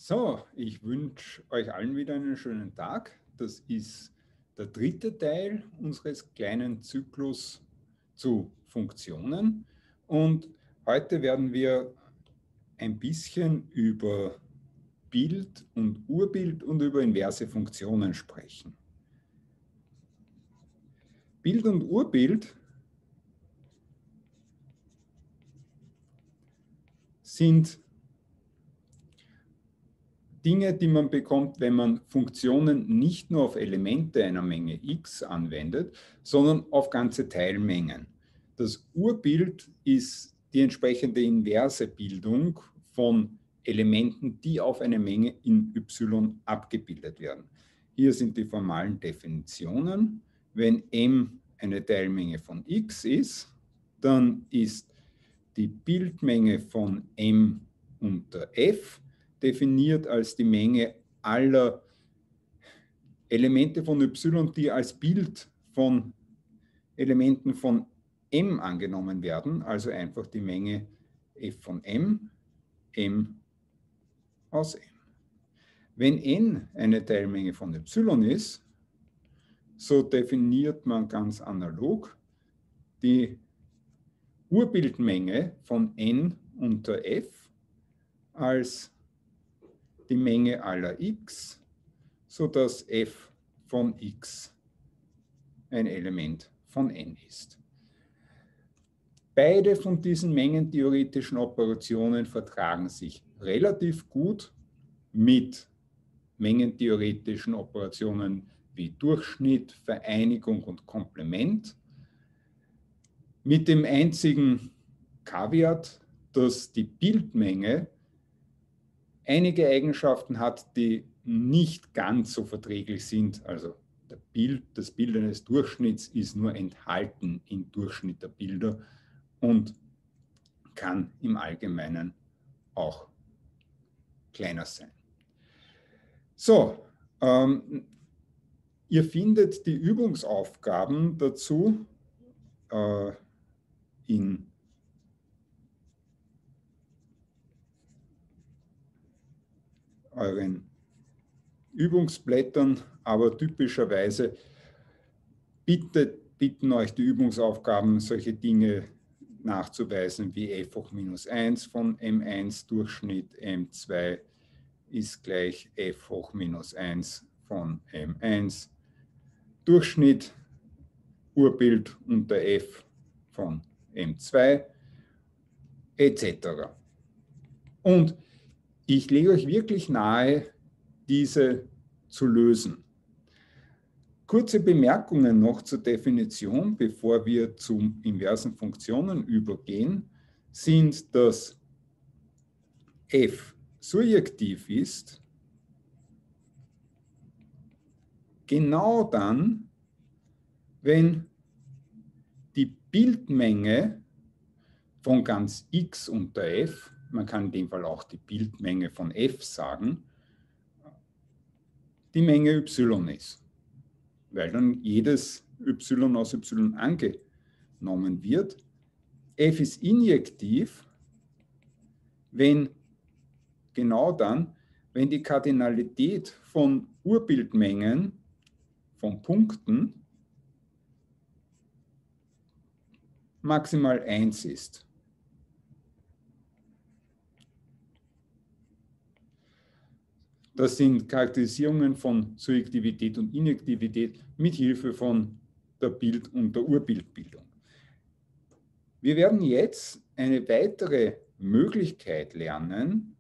So, ich wünsche euch allen wieder einen schönen Tag. Das ist der dritte Teil unseres kleinen Zyklus zu Funktionen. Und heute werden wir ein bisschen über Bild und Urbild und über inverse Funktionen sprechen. Bild und Urbild sind Dinge, die man bekommt, wenn man Funktionen nicht nur auf Elemente einer Menge x anwendet, sondern auf ganze Teilmengen. Das Urbild ist die entsprechende inverse Bildung von Elementen, die auf eine Menge in y abgebildet werden. Hier sind die formalen Definitionen. Wenn m eine Teilmenge von x ist, dann ist die Bildmenge von m unter f definiert als die Menge aller Elemente von y, die als Bild von Elementen von m angenommen werden, also einfach die Menge f von m, m aus m. Wenn n eine Teilmenge von y ist, so definiert man ganz analog die Urbildmenge von n unter f als die Menge aller x, sodass f von x ein Element von n ist. Beide von diesen mengentheoretischen Operationen vertragen sich relativ gut mit mengentheoretischen Operationen wie Durchschnitt, Vereinigung und Komplement, mit dem einzigen Kaviat, dass die Bildmenge einige Eigenschaften hat, die nicht ganz so verträglich sind. Also das Bild eines Durchschnitts ist nur enthalten im Durchschnitt der Bilder und kann im Allgemeinen auch kleiner sein. So, ihr findet die Übungsaufgaben dazu in euren Übungsblättern, aber typischerweise bitten euch die Übungsaufgaben, solche Dinge nachzuweisen wie f hoch minus 1 von m1 Durchschnitt m2 ist gleich f hoch minus 1 von m1 Durchschnitt Urbild unter f von m2 etc. Und ich lege euch wirklich nahe, diese zu lösen. Kurze Bemerkungen noch zur Definition, bevor wir zu inversen Funktionen übergehen, sind, dass f surjektiv ist, genau dann, wenn die Bildmenge von ganz x unter f, man kann in dem Fall auch die Bildmenge von f sagen, die Menge y ist, weil dann jedes y aus y angenommen wird. F ist injektiv, genau dann, wenn die Kardinalität von Urbildmengen von Punkten maximal 1 ist. Das sind Charakterisierungen von Surjektivität und Injektivität mit Hilfe von der Bild- und der Urbildbildung. Wir werden jetzt eine weitere Möglichkeit lernen,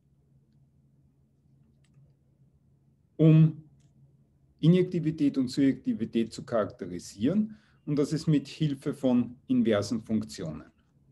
um Injektivität und Surjektivität zu charakterisieren, und das ist mit Hilfe von inversen Funktionen.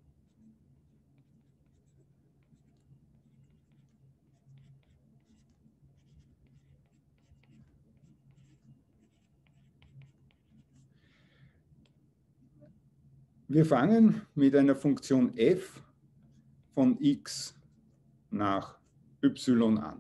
Wir fangen mit einer Funktion f von x nach y an.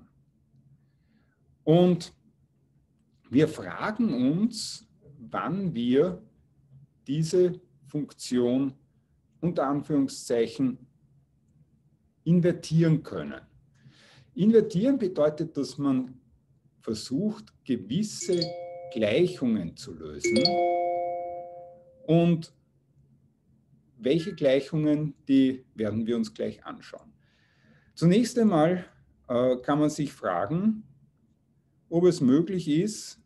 Und wir fragen uns, wann wir diese Funktion unter Anführungszeichen invertieren können. Invertieren bedeutet, dass man versucht, gewisse Gleichungen zu lösen. Und welche Gleichungen, die werden wir uns gleich anschauen. Zunächst einmal kann man sich fragen, ob es möglich ist,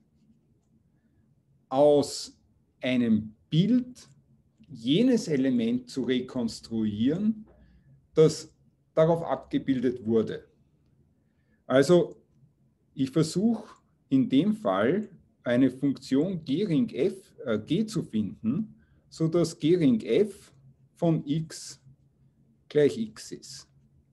aus einem Bild jenes Element zu rekonstruieren, das darauf abgebildet wurde. Also ich versuche in dem Fall eine Funktion G zu finden, sodass G' von x gleich x ist.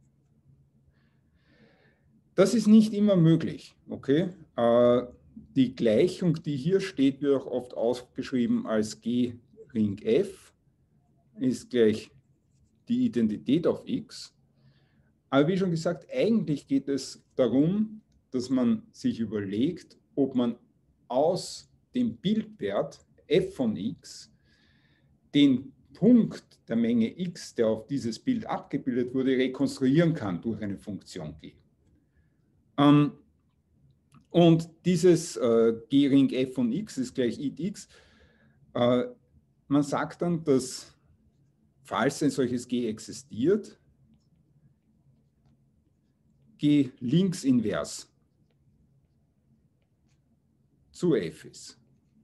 Das ist nicht immer möglich. Okay? Die Gleichung, die hier steht, wird auch oft ausgeschrieben als G' f, ist gleich die Identität auf x. Aber wie schon gesagt, eigentlich geht es darum, dass man sich überlegt, ob man aus dem Bildwert f von x den Punkt der Menge x, der auf dieses Bild abgebildet wurde, rekonstruieren kann durch eine Funktion g. Und dieses G' f von x ist gleich id(x). Man sagt dann, dass falls ein solches G existiert, G linksinvers zu f ist.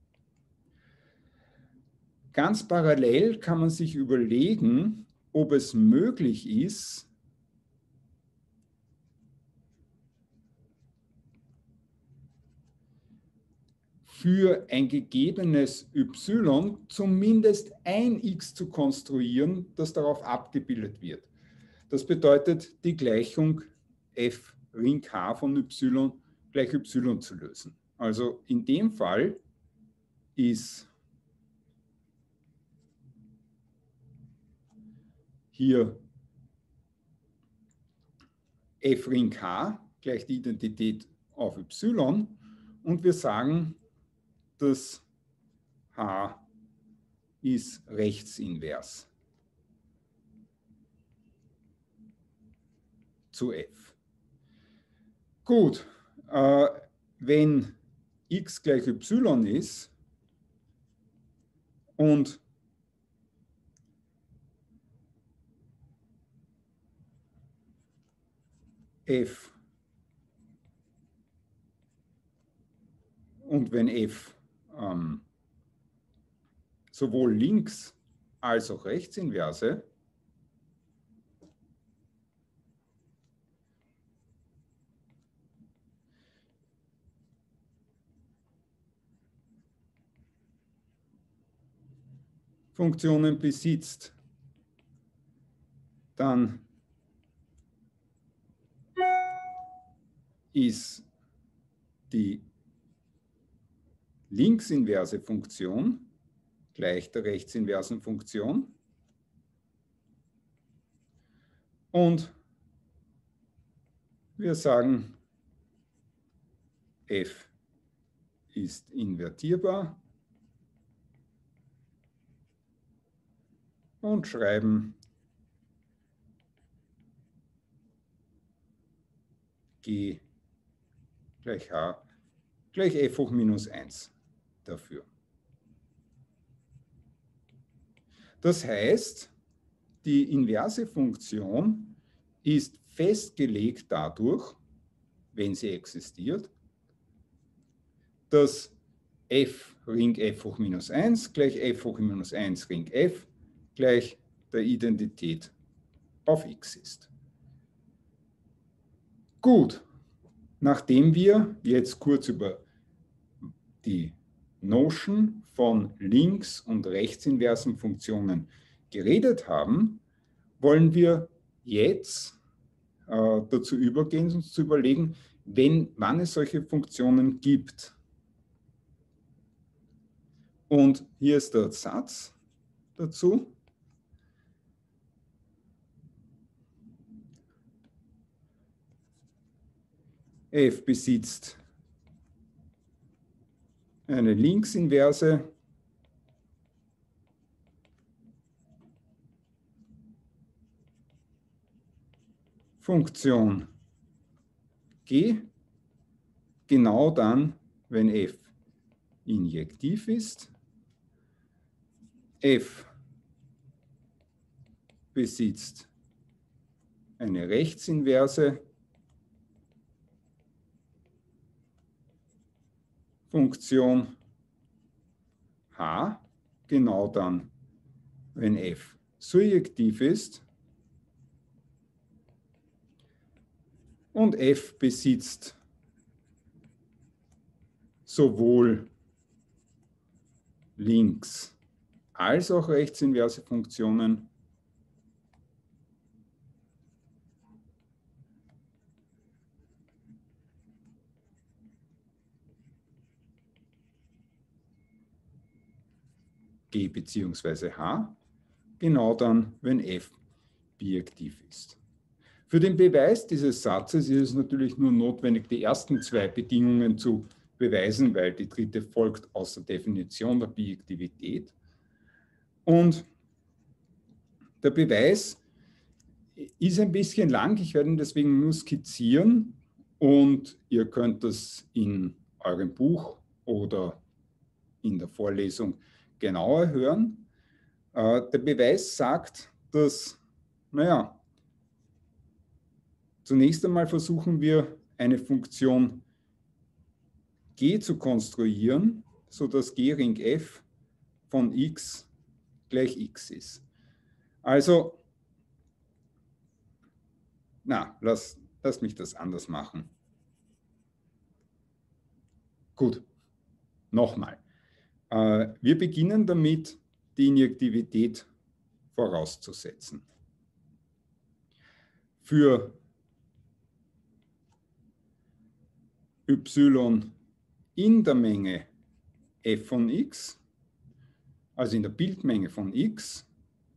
Ganz parallel kann man sich überlegen, ob es möglich ist, für ein gegebenes y zumindest ein x zu konstruieren, das darauf abgebildet wird. Das bedeutet, die Gleichung f' h von y gleich y zu lösen. Also in dem Fall ist hier f' h gleich die Identität auf y und wir sagen, dass h ist rechtsinvers zu f. Gut, wenn x gleich y ist und f und wenn f sowohl links als auch rechtsinverse Funktionen besitzt, dann ist die linksinverse Funktion gleich der rechtsinversen Funktion und wir sagen, f ist invertierbar und schreiben g gleich h gleich f hoch minus 1 dafür. Das heißt, die inverse Funktion ist festgelegt dadurch, wenn sie existiert, dass f Ring f hoch minus 1 gleich f hoch minus 1 Ring f gleich der Identität auf x ist. Gut, nachdem wir jetzt kurz über die Notion von links- und rechtsinversen Funktionen geredet haben, wollen wir jetzt dazu übergehen, uns zu überlegen, wann es solche Funktionen gibt. Und hier ist der Satz dazu. F besitzt eine linksinverse Funktion G genau dann, wenn F injektiv ist. F besitzt eine rechtsinverse Funktion H, genau dann, wenn F surjektiv ist. Und F besitzt sowohl links als auch rechtsinverse Funktionen. G bzw. H, genau dann, wenn F bijektiv ist. Für den Beweis dieses Satzes ist es natürlich nur notwendig, die ersten zwei Bedingungen zu beweisen, weil die dritte folgt aus der Definition der Bijektivität. Und der Beweis ist ein bisschen lang, ich werde ihn deswegen nur skizzieren und ihr könnt das in eurem Buch oder in der Vorlesung genauer hören. Der Beweis sagt, dass, naja, zunächst einmal versuchen wir eine Funktion g zu konstruieren, sodass G' f von x gleich x ist. Also, lass mich das anders machen. Gut, nochmal. Wir beginnen damit, die Injektivität vorauszusetzen. Für y in der Menge f von x, also in der Bildmenge von x,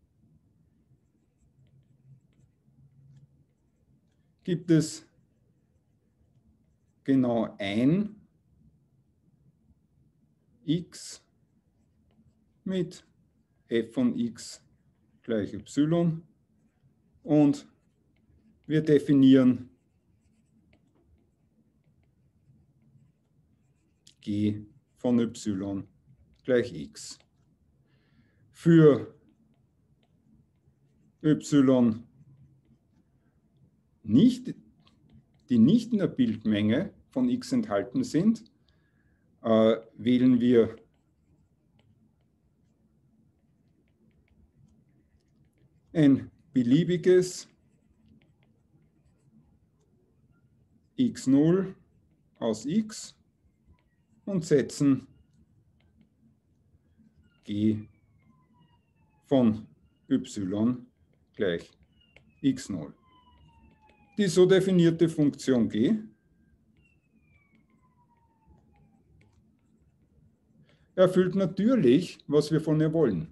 gibt es genau ein x mit f von x gleich y und wir definieren g von y gleich x. Für y die nicht in der Bildmenge von x enthalten sind, wählen wir ein beliebiges x0 aus x und setzen g von y gleich x0. Die so definierte Funktion g erfüllt natürlich, was wir von ihr wollen.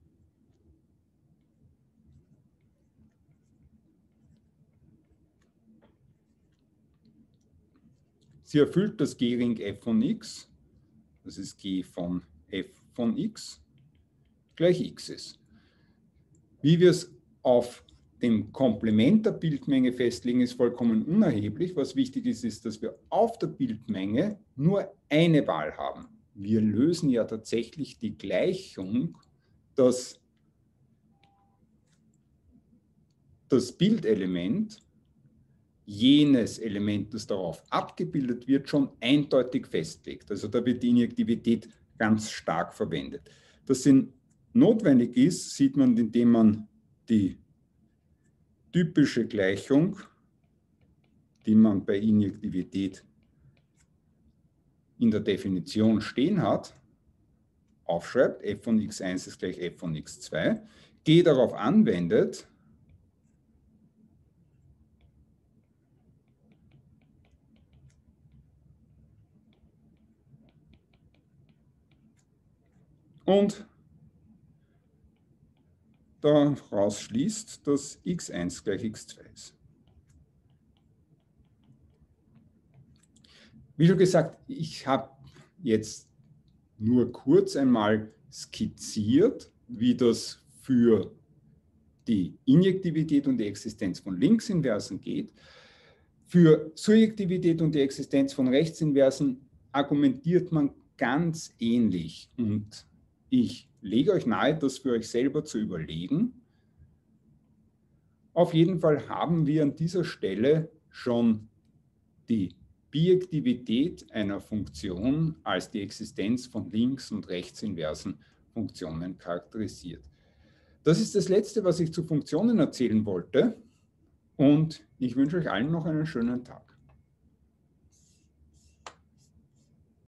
Sie erfüllt das G' f von x, das ist g von f von x, gleich x ist. Wie wir es auf dem Komplement der Bildmenge festlegen, ist vollkommen unerheblich. Was wichtig ist, ist, dass wir auf der Bildmenge nur eine Wahl haben. Wir lösen ja tatsächlich die Gleichung, dass das Bildelement jenes Element, das darauf abgebildet wird, schon eindeutig festlegt. Also da wird die Injektivität ganz stark verwendet. Dass sie notwendig ist, sieht man, indem man die typische Gleichung, die man bei Injektivität in der Definition stehen hat, aufschreibt, f von x1 ist gleich f von x2, g darauf anwendet, und daraus schließt, dass x1 gleich x2 ist. Wie schon gesagt, ich habe jetzt nur kurz einmal skizziert, wie das für die Injektivität und die Existenz von Linksinversen geht. Für Surjektivität und die Existenz von Rechtsinversen argumentiert man ganz ähnlich. Und ich lege euch nahe, das für euch selber zu überlegen. Auf jeden Fall haben wir an dieser Stelle schon die Bijektivität einer Funktion als die Existenz von links- und rechtsinversen Funktionen charakterisiert. Das ist das Letzte, was ich zu Funktionen erzählen wollte. Und ich wünsche euch allen noch einen schönen Tag.